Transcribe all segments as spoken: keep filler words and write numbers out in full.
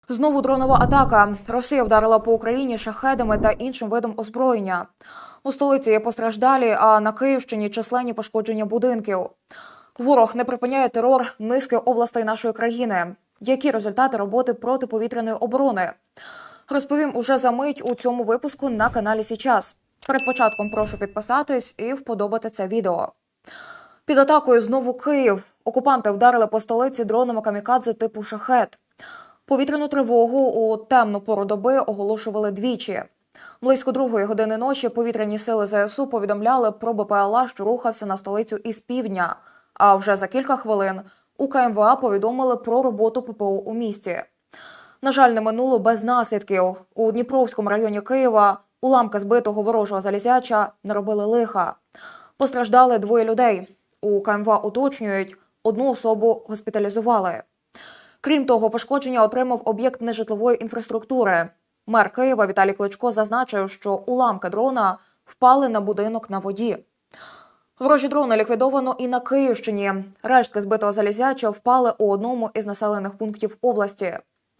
Знову дронова атака. Росія вдарила по Україні шахедами та іншим видом озброєння. У столиці є постраждалі, а на Київщині численні пошкодження будинків. Ворог не припиняє терор низки областей нашої країни. Які результати роботи протиповітряної оборони? Розповім уже за мить у цьому випуску на каналі Січас. Перед початком прошу підписатись і вподобати це відео. Під атакою знову Київ. Окупанти вдарили по столиці дронами камікадзе типу «Шахед». Повітряну тривогу у темну пору доби оголошували двічі. Близько другої години ночі повітряні сили зе ес у повідомляли про Бе Пе Ел А, що рухався на столицю із півдня. А вже за кілька хвилин у Ка Ем Ве А повідомили про роботу Пе Пе О у місті. На жаль, не минуло без наслідків. У Дніпровському районі Києва уламки збитого ворожого залізяча наробили лиха. Постраждали двоє людей. У Ка Ем Ве А уточнюють, одну особу госпіталізували. Крім того, пошкодження отримав об'єкт нежитлової інфраструктури. Мер Києва Віталій Кличко зазначив, що уламки дрона впали на будинок на воді. Ворожі дрони ліквідовано і на Київщині. Рештки збитого залізяча впали у одному із населених пунктів області.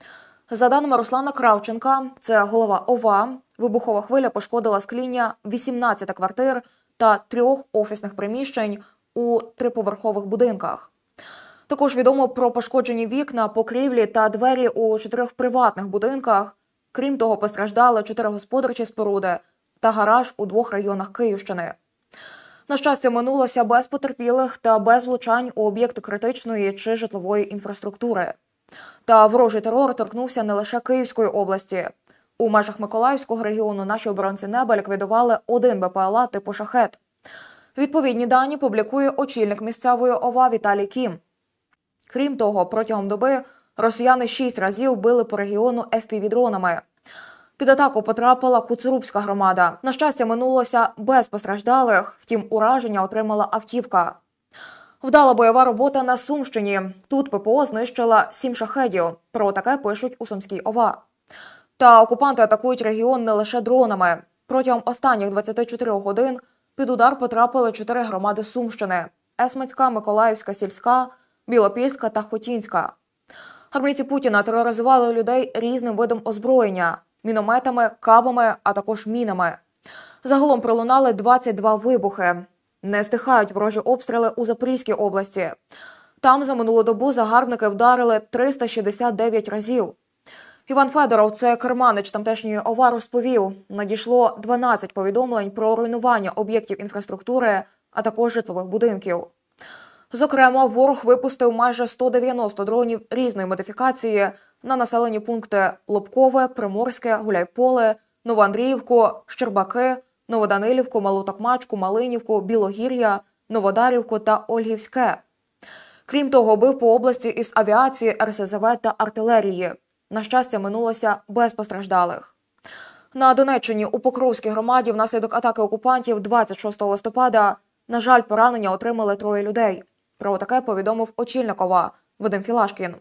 За даними Руслана Кравченка, це голова О В А, вибухова хвиля пошкодила скління вісімнадцяти квартир та трьох офісних приміщень у триповерхових будинках. Також відомо про пошкоджені вікна, покрівлі та двері у чотирьох приватних будинках. Крім того, постраждали чотири господарчі споруди та гараж у двох районах Київщини. На щастя, минулося без потерпілих та без влучань у об'єкти критичної чи житлової інфраструктури. Та ворожий терор торкнувся не лише Київської області. У межах Миколаївського регіону наші оборонці неба ліквідували один Бе Пе Ел А типу «Шахед». Відповідні дані публікує очільник місцевої О В А Віталій Кім. Крім того, протягом доби росіяни шість разів били по регіону Еф Пі ві-дронами. Під атаку потрапила Коцурубська громада. На щастя, минулося без постраждалих, втім ураження отримала автівка. Вдала бойова робота на Сумщині. Тут Пе Пе О знищила сім шахедів. Про таке пишуть у Сумській О В А. Та окупанти атакують регіон не лише дронами. Протягом останніх двадцяти чотирьох годин під удар потрапили чотири громади Сумщини – Есмицька, Миколаївська сільська, Білопільська та Хотінська. Армійці Путіна тероризували людей різним видом озброєння – мінометами, кабами, а також мінами. Загалом пролунали двадцять два вибухи. Не стихають ворожі обстріли у Запорізькій області. Там за минулу добу загарбники вдарили триста шістдесят дев'ять разів. Іван Федоров, це керманич тамтешньої О В А, розповів, надійшло дванадцять повідомлень про руйнування об'єктів інфраструктури, а також житлових будинків. Зокрема, ворог випустив майже сто дев'яносто дронів різної модифікації на населені пункти Лобкове, Приморське, Гуляйполе, Новоандріївку, Щербаки, Новоданилівку, Малу Токмачку, Малинівку, Білогір'я, Новодарівку та Ольгівське. Крім того, бив по області із авіації, Ер Се Зе Ве та артилерії. На щастя, минулося без постраждалих. На Донеччині у Покровській громаді внаслідок атаки окупантів двадцять шостого листопада, на жаль, поранення отримали троє людей. Про таке повідомив очільник О В А Вадим Філашкін.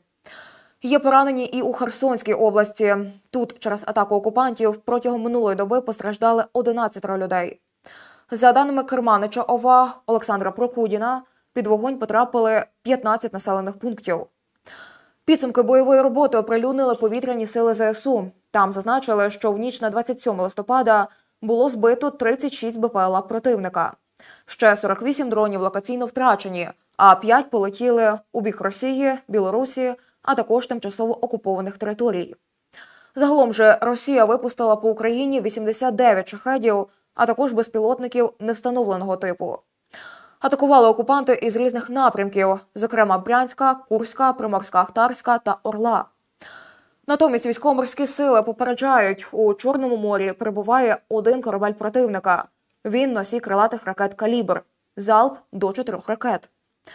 Є поранені і у Херсонській області. Тут через атаку окупантів протягом минулої доби постраждали одинадцять людей. За даними керманича О В А Олександра Прокудіна, під вогонь потрапили п'ятнадцять населених пунктів. Підсумки бойової роботи оприлюднили повітряні сили Зе Ес У. Там зазначили, що в ніч на двадцять сьоме листопада було збито тридцять шість Бе Пе Ел А противника. Ще сорок вісім дронів локаційно втрачені, а п'ять полетіли у бік Росії, Білорусі, а також тимчасово окупованих територій. Загалом же Росія випустила по Україні вісімдесят дев'ять шахедів, а також безпілотників невстановленого типу. Атакували окупанти із різних напрямків, зокрема Брянська, Курська, Приморська-Ахтарська та Орла. Натомість військово-морські сили попереджають, у Чорному морі перебуває один корабель противника. Він носій крилатих ракет «Калібр». Залп до чотирьох ракет.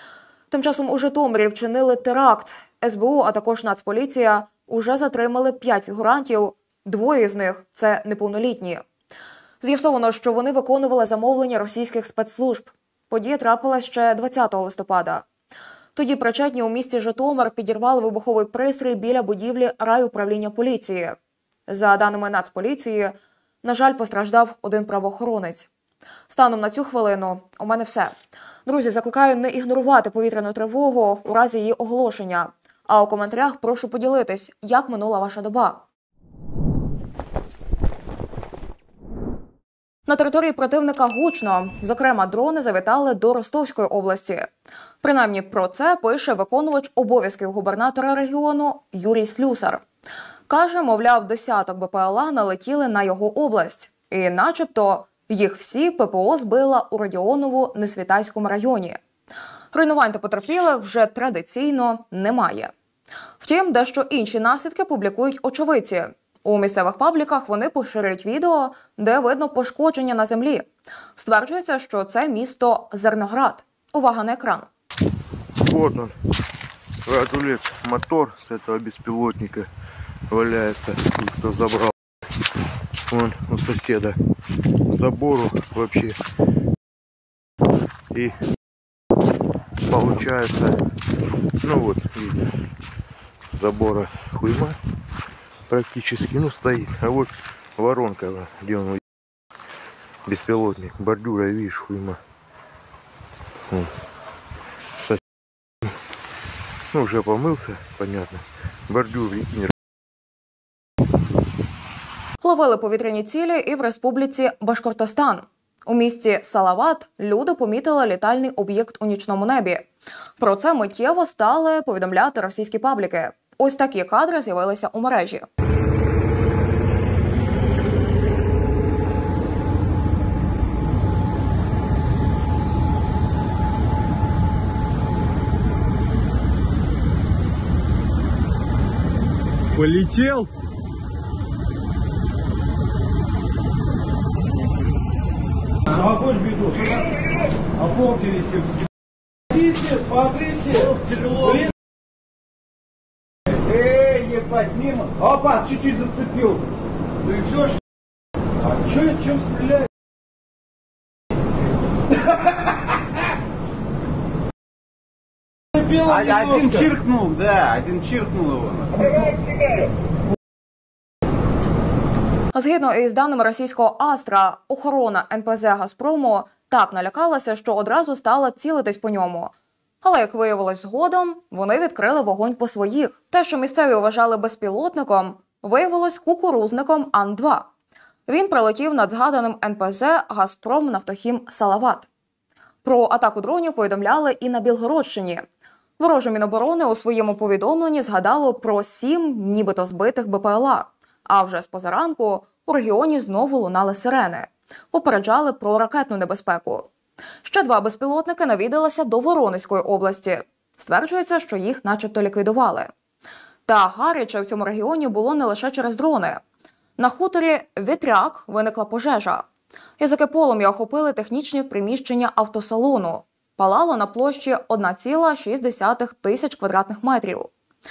Тим часом у Житомирі вчинили теракт. Ес Бе У, а також Нацполіція уже затримали п'ять фігурантів. Двоє з них – це неповнолітні. З'ясовано, що вони виконували замовлення російських спецслужб. Подія трапилась ще двадцятого листопада. Тоді причетні у місті Житомир підірвали вибуховий пристрій біля будівлі райуправління поліції. За даними Нацполіції, на жаль, постраждав один правоохоронець. Станом на цю хвилину у мене все. Друзі, закликаю не ігнорувати повітряну тривогу у разі її оголошення, А у коментарях прошу поділитись, як минула ваша доба. На території противника гучно. Зокрема, дрони завітали до Ростовської області. Принаймні про це пише виконувач обов'язків губернатора регіону Юрій Слюсар. Каже, мовляв, десяток БПЛА налетіли на його область. І начебто їх всі ППО збила у Родіоново-Несвітайському районі. Руйнувань та потерпілих вже традиційно немає. Втім, дещо інші наслідки публікують очевидці. У місцевих пабліках вони поширюють відео, де видно пошкодження на землі. Стверджується, що це місто Зерноград. Увага на екран. Вот он, Радулет, мотор с этого беспилотника валяется, кто забрал. Вон у соседа забору вообще. И получается, ну вот, видно, забора хуйма практически, ну, стоит. А вот воронка, где он, беспилотник, бордюра, видишь, хуйма. Вон. Сосед. Ну, уже помылся, понятно. Бордюр, прикинь. Ловили повітряні цілі і в республіці Башкортостан. У місті Салават люди помітили літальний об'єкт у нічному небі. Про це миттєво стали повідомляти російські пабліки. Ось такі кадри з'явилися у мережі. Полетел? Огонь ведут. Опомнились. Смотрите, смотрите. Блин. Эй, ебать, мимо. Опа, чуть-чуть зацепил. Ну и все, что... А чё, чем стреляет? А, один чиркнул, да, один чиркнул его. Згідно із даними російського Астра, охорона ен пе зет «Газпрому» так налякалася, що одразу стала цілитись по ньому. Але, як виявилось згодом, вони відкрили вогонь по своїх. Те, що місцеві вважали безпілотником, виявилось кукурузником Ан два. Він прилетів над згаданим ен пе зет «Газпром Нафтохім Салават». Про атаку дронів повідомляли і на Білгородщині. Вороже Міноборони у своєму повідомленні згадало про сім нібито збитих БПЛА. А вже з позаранку у регіоні знову лунали сирени. Попереджали про ракетну небезпеку. Ще два безпілотники навідалися до Воронезької області. Стверджується, що їх начебто ліквідували. Та гаряче в цьому регіоні було не лише через дрони. На хуторі Вітряк виникла пожежа. Язики полум'я охопили технічні приміщення автосалону. Палало на площі одна ціла шість десятих тисяч квадратних метрів.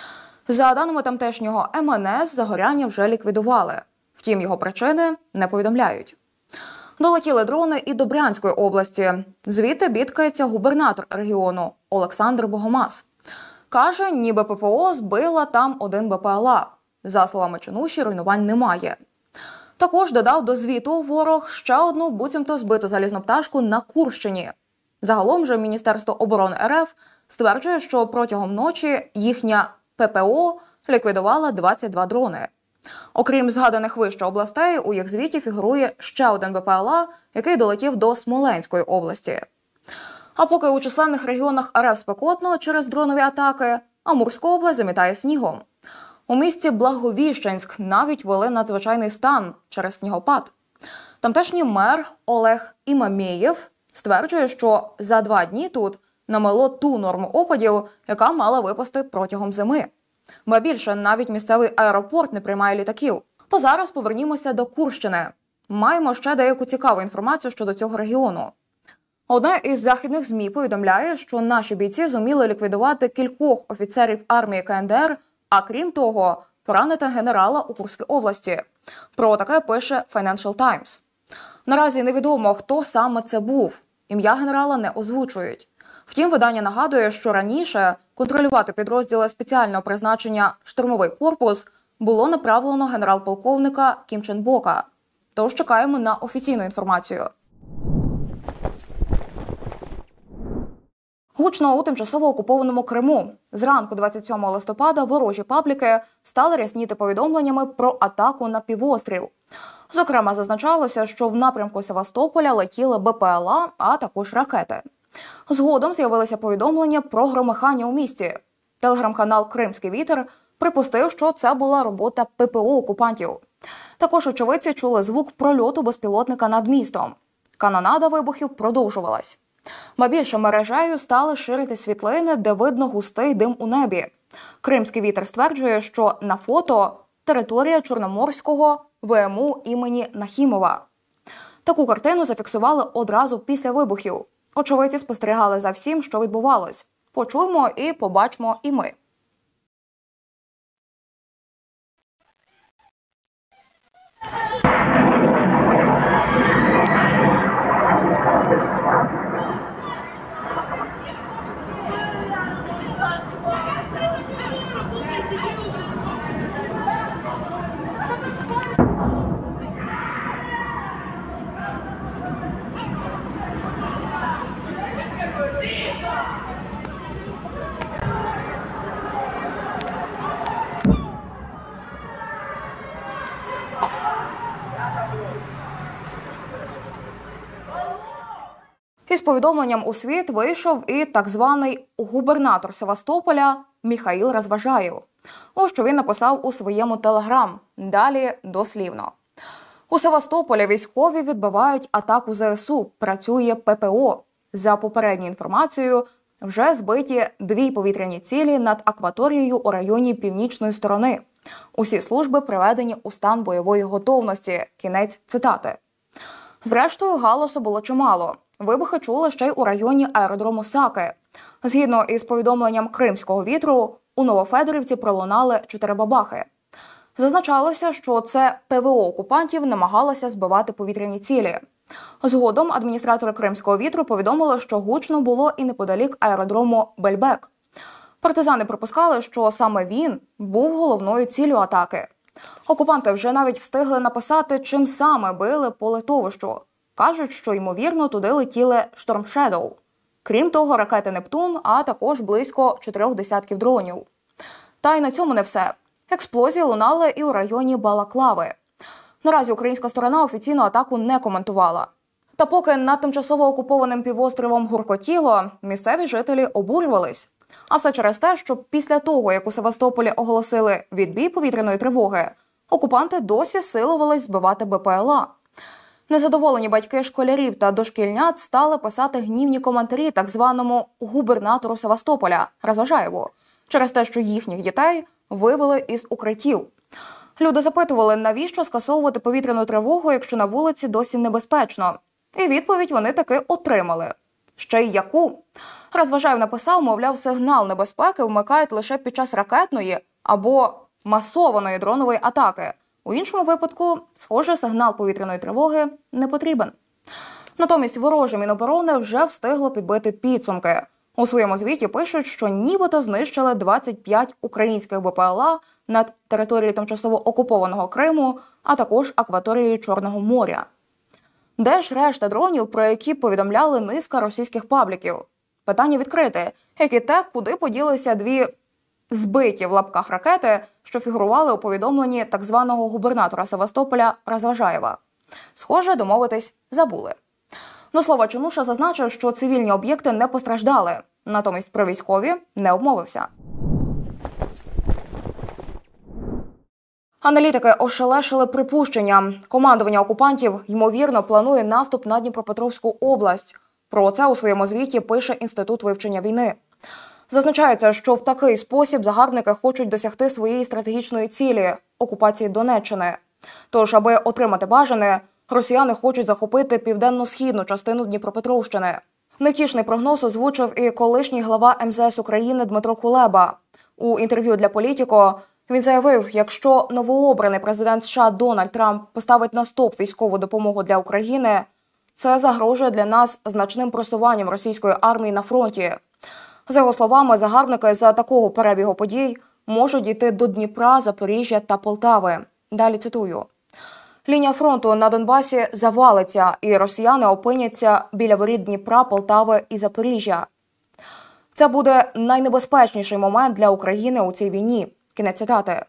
За даними тамтешнього ем ен ес, загоряння вже ліквідували. Втім, його причини не повідомляють. Долетіли дрони і до Брянської області. Звідти бідкається губернатор регіону Олександр Богомаз. Каже, ніби пе пе о збила там один БПЛА. За словами Чинуші, руйнувань немає. Також додав до звіту ворог ще одну буцімто збиту залізну пташку на Курщині. Загалом же Міністерство оборони ер еф стверджує, що протягом ночі їхня пе пе о ліквідувала двадцять два дрони. Окрім згаданих вище областей, у їх звіті фігурує ще один БПЛА, який долетів до Смоленської області. А поки у численних регіонах ер еф спекотно через дронові атаки, Амурська область замітає снігом. У місті Благовіщенськ навіть ввели надзвичайний стан через снігопад. Тамтешній мер Олег Імамєєв стверджує, що за два дні тут намело ту норму опадів, яка мала випасти протягом зими. Ба більше, навіть місцевий аеропорт не приймає літаків. То зараз повернімося до Курщини. Маємо ще деяку цікаву інформацію щодо цього регіону. Одне із західних ЗМІ повідомляє, що наші бійці зуміли ліквідувати кількох офіцерів армії ка ен де ер, а крім того, поранити генерала у Курській області. Про таке пише Financial Times. Наразі невідомо, хто саме це був. Ім'я генерала не озвучують. Втім, видання нагадує, що раніше контролювати підрозділи спеціального призначення «Штурмовий корпус» було направлено генерал-полковника Кім Чен Бока. Тож чекаємо на офіційну інформацію. Гучно у тимчасово окупованому Криму. Зранку двадцять сьомого листопада ворожі пабліки стали рясніти повідомленнями про атаку на півострів. Зокрема, зазначалося, що в напрямку Севастополя летіли Бе Пе Еле А, а також ракети. Згодом з'явилися повідомлення про громихання у місті. Телеграм-канал «Кримський вітер» припустив, що це була робота Пе Пе О окупантів. Також очевидці чули звук прольоту безпілотника над містом. Канонада вибухів продовжувалась. Ба більше мережею стали ширити світлини, де видно густий дим у небі. «Кримський вітер» стверджує, що на фото територія Чорноморського Ве Ем У імені Нахімова. Таку картину зафіксували одразу після вибухів. Очевидці спостерігали за всім, що відбувалось. Почуємо і побачимо і ми. Із повідомленням у світ вийшов і так званий губернатор Севастополя Міхаїл Разважаєв. Ось що він написав у своєму телеграм. Далі дослівно. У Севастополі військові відбивають атаку Зе Ес У. Працює Пе Пе О. За попередньою інформацією, вже збиті дві повітряні цілі над акваторією у районі північної сторони. Усі служби приведені у стан бойової готовності. Кінець цитати. Зрештою, галасу було чимало. Вибухи чули ще й у районі аеродрому Саки. Згідно із повідомленням «Кримського вітру», у Новофедорівці пролунали чотири бабахи. Зазначалося, що це Пе Ве О окупантів намагалося збивати повітряні цілі. Згодом адміністратори «Кримського вітру» повідомили, що гучно було і неподалік аеродрому Бельбек. Партизани припускали, що саме він був головною ціллю атаки. Окупанти вже навіть встигли написати, чим саме били по литовищу. Кажуть, що, ймовірно, туди летіли «Шторм Шедоу». Крім того, ракети «Нептун», а також близько чотирьох десятків дронів. Та й на цьому не все. Експлозії лунали і у районі Балаклави. Наразі українська сторона офіційно атаку не коментувала. Та поки над тимчасово окупованим півостровом гуркотіло, місцеві жителі обурювались. А все через те, що після того, як у Севастополі оголосили відбій повітряної тривоги, окупанти досі силувались збивати Бе Пе Еле А. Незадоволені батьки школярів та дошкільнят стали писати гнівні коментарі так званому губернатору Севастополя Разважаєву через те, що їхніх дітей вивели із укриттів. Люди запитували, навіщо скасовувати повітряну тривогу, якщо на вулиці досі небезпечно. І відповідь вони таки отримали. Ще й яку? Разважаєв написав, мовляв, сигнал небезпеки вмикають лише під час ракетної або масованої дронової атаки. У іншому випадку, схоже, сигнал повітряної тривоги не потрібен. Натомість вороже Міноборони вже встигло підбити підсумки. У своєму звіті пишуть, що нібито знищили двадцять п'ять українських Бе Пе Еле А над територією тимчасово окупованого Криму, а також акваторією Чорного моря. Де ж решта дронів, про які повідомляли низка російських пабліків? Питання відкрите, як і те, куди поділися дві збиті в лапках ракети, що фігурували у повідомленні так званого губернатора Севастополя Разважаєва. Схоже, домовитись забули. Но слова Чонуша зазначив, що цивільні об'єкти не постраждали. Натомість про військові не обмовився. Аналітики ошелешили припущення. Командування окупантів, ймовірно, планує наступ на Дніпропетровську область. Про це у своєму звіті пише Інститут вивчення війни. Зазначається, що в такий спосіб загарбники хочуть досягти своєї стратегічної цілі – окупації Донеччини. Тож, аби отримати бажане, росіяни хочуть захопити південно-східну частину Дніпропетровщини. Невтішний прогноз озвучив і колишній глава Ем Зе Ес України Дмитро Кулеба. У інтерв'ю для «Політіко» він заявив, якщо новообраний президент США Дональд Трамп поставить на стоп військову допомогу для України, це загрожує для нас значним просуванням російської армії на фронті. За його словами, загарбники за такого перебігу подій можуть дійти до Дніпра, Запоріжжя та Полтави. Далі цитую. Лінія фронту на Донбасі завалиться, і росіяни опиняться біля воріт Дніпра, Полтави і Запоріжжя. Це буде найнебезпечніший момент для України у цій війні. Кінець цитати.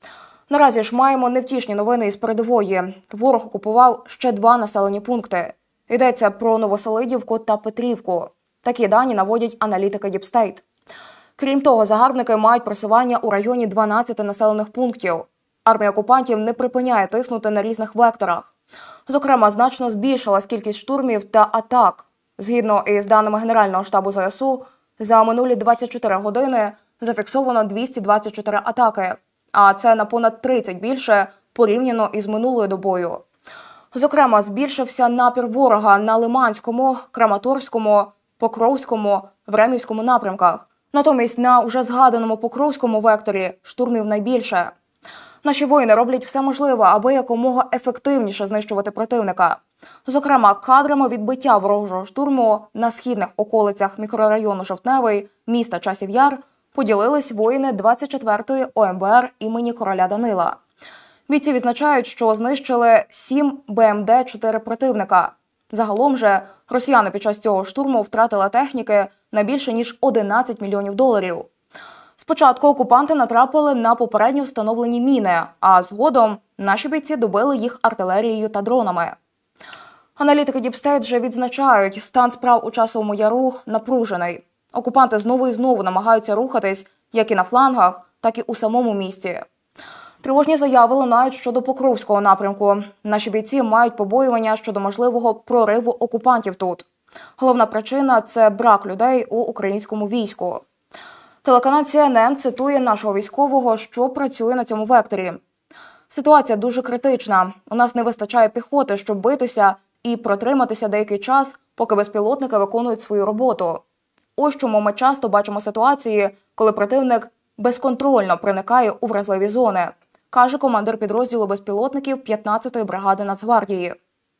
Наразі ж маємо невтішні новини із передової. Ворог окупував ще два населені пункти. Йдеться про Новоселидівку та Петрівку. Такі дані наводять аналітики Deep State. Крім того, загарбники мають просування у районі дванадцяти населених пунктів. Армія окупантів не припиняє тиснути на різних векторах. Зокрема, значно збільшилась кількість штурмів та атак. Згідно із даними Генерального штабу ЗСУ, за минулі двадцять чотири години зафіксовано двісті двадцять чотири атаки, а це на понад тридцять більше порівняно із минулою добою. Зокрема, збільшився напір ворога на Лиманському, Краматорському, Покровському, Времівському напрямках. Натомість на уже згаданому Покровському векторі штурмів найбільше. Наші воїни роблять все можливе, аби якомога ефективніше знищувати противника. Зокрема, кадрами відбиття ворожого штурму на східних околицях мікрорайону Жовтневий, міста Часів Яр, поділились воїни двадцять четвертої О Ем Бе Ер імені короля Данила. Бійці відзначають, що знищили сім Бе Ем Де чотири противника. Загалом же росіяни під час цього штурму втратили техніки на більше ніж одинадцять мільйонів доларів. Спочатку окупанти натрапили на попередньо встановлені міни, а згодом наші бійці добили їх артилерією та дронами. Аналітики Deep State вже відзначають, стан справ у Часовому Яру напружений. Окупанти знову і знову намагаються рухатись як і на флангах, так і у самому місті. Тривожні заяви лунають щодо Покровського напрямку. Наші бійці мають побоювання щодо можливого прориву окупантів тут. Головна причина – це брак людей у українському війську. Телеканал Сі Ен Ен цитує нашого військового, що працює на цьому векторі. Ситуація дуже критична. У нас не вистачає піхоти, щоб битися і протриматися деякий час, поки безпілотники виконують свою роботу. Ось чому ми часто бачимо ситуації, коли противник безконтрольно проникає у вразливі зони, каже командир підрозділу безпілотників п'ятнадцятої бригади Нацгвардії.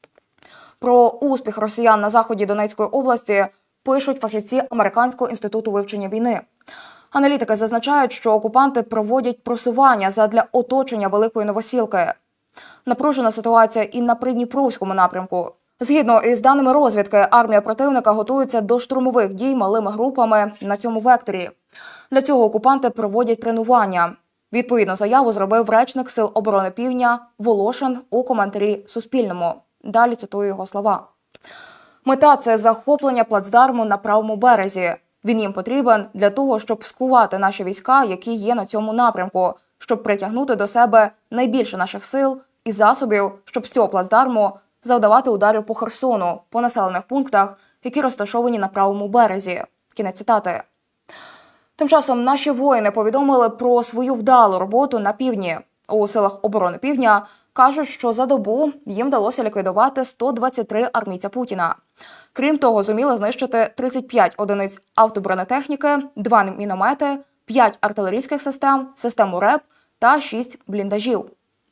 Про успіх росіян на заході Донецької області пишуть фахівці Американського інституту вивчення війни. Аналітики зазначають, що окупанти проводять просування задля оточення Великої Новосілки. Напружена ситуація і на Придніпровському напрямку. Згідно із даними розвідки, армія противника готується до штурмових дій малими групами на цьому векторі. Для цього окупанти проводять тренування. Відповідну заяву зробив речник Сил оборони Півдня Волошин у коментарі Суспільному. Далі цитую його слова. Мета – це захоплення плацдарму на правому березі. Він їм потрібен для того, щоб скувати наші війська, які є на цьому напрямку, щоб притягнути до себе найбільше наших сил і засобів, щоб з цього плацдарму завдавати ударів по Херсону, по населених пунктах, які розташовані на правому березі. Кінець цитати. Тим часом наші воїни повідомили про свою вдалу роботу на півдні. У Силах оборони Півдня кажуть, що за добу їм вдалося ліквідувати сто двадцять три армійця Путіна. Крім того, зуміли знищити тридцять п'ять одиниць автобронетехніки, два міномети, п'ять артилерійських систем, систему РЕП та шість бліндажів.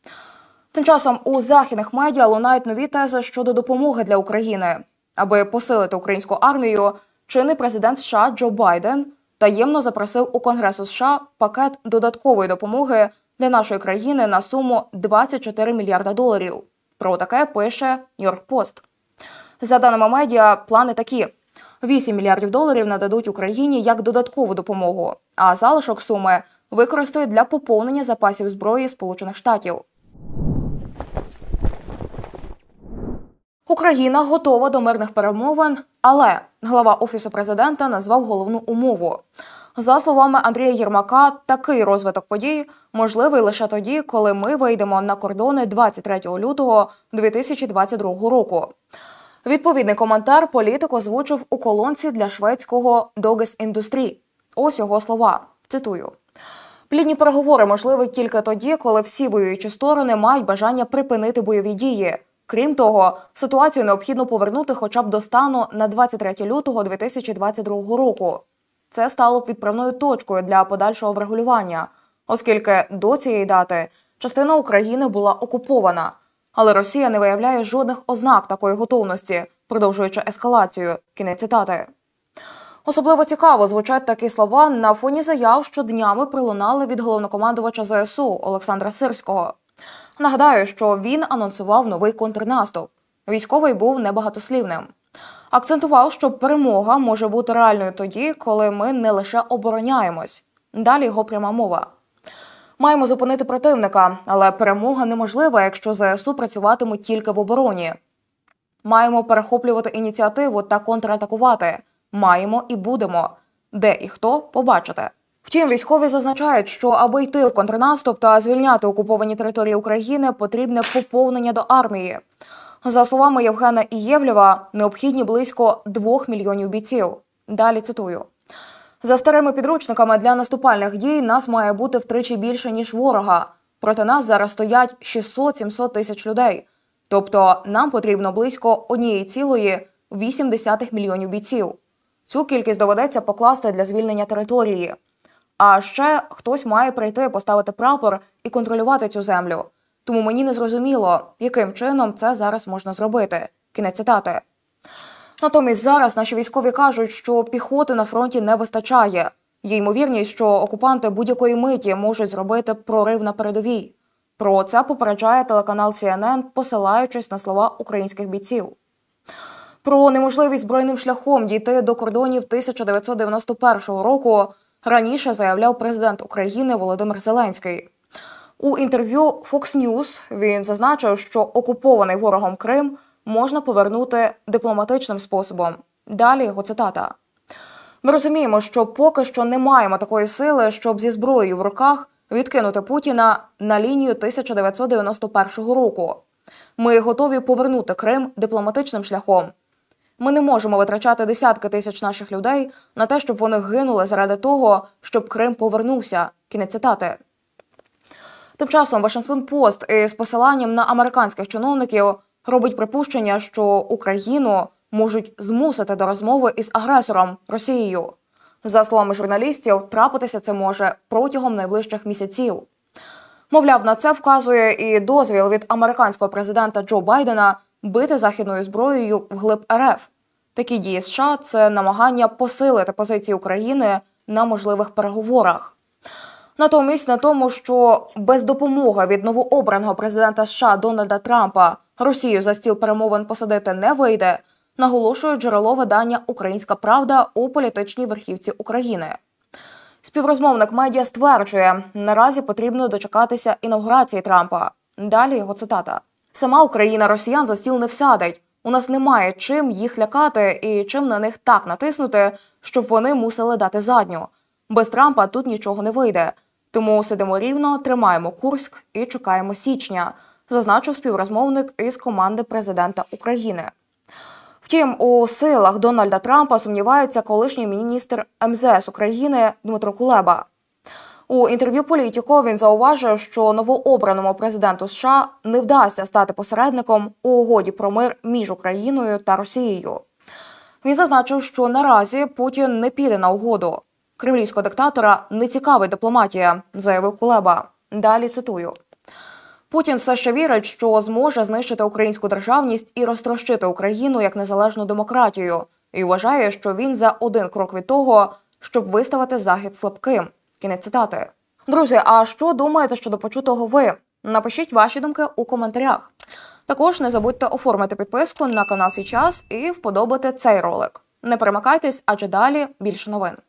Тим часом у західних медіа лунають нові тези щодо допомоги для України. Аби посилити українську армію, чинний президент США Джо Байден таємно запросив у Конгресу США пакет додаткової допомоги для нашої країни на суму двадцять чотири мільярда доларів. Про таке пише Нью-Йорк Пост. За даними медіа, плани такі. вісім мільярдів доларів нададуть Україні як додаткову допомогу, а залишок суми використають для поповнення запасів зброї Сполучених Штатів. Україна готова до мирних перемовин, але глава Офісу президента назвав головну умову. За словами Андрія Єрмака, такий розвиток подій можливий лише тоді, коли ми вийдемо на кордони двадцять третього лютого дві тисячі двадцять другого року. Відповідний коментар політик озвучив у колонці для шведського Dagens Industri. Ось його слова. Цитую. Плідні переговори можливі тільки тоді, коли всі воюючі сторони мають бажання припинити бойові дії. Крім того, ситуацію необхідно повернути хоча б до стану на двадцять третього лютого дві тисячі двадцять другого року. Це стало б відправною точкою для подальшого врегулювання, оскільки до цієї дати частина України була окупована. Але Росія не виявляє жодних ознак такої готовності, продовжуючи ескалацію. Кінець цитати. Особливо цікаво звучать такі слова на фоні заяв, що днями пролунали від головнокомандувача Зе Ес У Олександра Сирського. Нагадаю, що він анонсував новий контрнаступ. Військовий був небагатослівним. Акцентував, що перемога може бути реальною тоді, коли ми не лише обороняємось. Далі його пряма мова. Маємо зупинити противника, але перемога неможлива, якщо ЗСУ працюватимуть тільки в обороні. Маємо перехоплювати ініціативу та контратакувати. Маємо і будемо. Де і хто – побачите. Втім, військові зазначають, що аби йти в контрнаступ та звільняти окуповані території України, потрібне поповнення до армії. За словами Євгена Ієвлєва, необхідні близько двох мільйонів бійців. Далі цитую. За старими підручниками для наступальних дій нас має бути втричі більше, ніж ворога. Проти нас зараз стоять шістсот-сімсот тисяч людей. Тобто нам потрібно близько однієї цілої вісім десятих мільйонів бійців. Цю кількість доведеться покласти для звільнення території. А ще хтось має прийти, поставити прапор і контролювати цю землю. Тому мені не зрозуміло, яким чином це зараз можна зробити. Кінець цитати. Натомість зараз наші військові кажуть, що піхоти на фронті не вистачає. Є ймовірність, що окупанти будь-якої миті можуть зробити прорив на передовій. Про це попереджає телеканал Сі Ен Ен, посилаючись на слова українських бійців. Про неможливість збройним шляхом дійти до кордонів тисяча дев'ятсот дев'яносто першого року раніше заявляв президент України Володимир Зеленський. У інтерв'ю Fox News він зазначив, що окупований ворогом Крим можна повернути дипломатичним способом. Далі його цитата. Ми розуміємо, що поки що не маємо такої сили, щоб зі зброєю в руках відкинути Путіна на лінію тисяча дев'ятсот дев'яносто першого року. Ми готові повернути Крим дипломатичним шляхом. Ми не можемо витрачати десятки тисяч наших людей на те, щоб вони гинули заради того, щоб Крим повернувся. Кінець цитати. Тим часом Вашингтон-Пост із посиланням на американських чиновників робить припущення, що Україну можуть змусити до розмови із агресором – Росією. За словами журналістів, трапитися це може протягом найближчих місяців. Мовляв, на це вказує і дозвіл від американського президента Джо Байдена бити західною зброєю вглиб Ер Еф. Такі дії США – це намагання посилити позиції України на можливих переговорах. Натомість на тому, що без допомоги від новообраного президента США Дональда Трампа Росію за стіл перемовин посадити не вийде, наголошує джерело видання «Українська правда» у політичній верхівці України. Співрозмовник медіа стверджує, наразі потрібно дочекатися інавгурації Трампа. Далі його цитата. «Сама Україна росіян за стіл не всадить. У нас немає чим їх лякати і чим на них так натиснути, щоб вони мусили дати задню. Без Трампа тут нічого не вийде. Тому сидимо рівно, тримаємо Курськ і чекаємо січня», зазначив співрозмовник із команди президента України. Втім, у силах Дональда Трампа сумнівається колишній міністр Ем Зе Ес України Дмитро Кулеба. У інтерв'ю «Політіко» він зауважив, що новообраному президенту США не вдасться стати посередником у угоді про мир між Україною та Росією. Він зазначив, що наразі Путін не піде на угоду. Кремлівського диктатора не цікавить дипломатія, заявив Кулеба. Далі цитую. Путін все ще вірить, що зможе знищити українську державність і розтрощити Україну як незалежну демократію. І вважає, що він за один крок від того, щоб виставити Захід слабким. Кінець цитати. Друзі, а що думаєте щодо почутого ви? Напишіть ваші думки у коментарях. Також не забудьте оформити підписку на канал «Січас» і вподобати цей ролик. Не перемикайтесь, адже далі більше новин.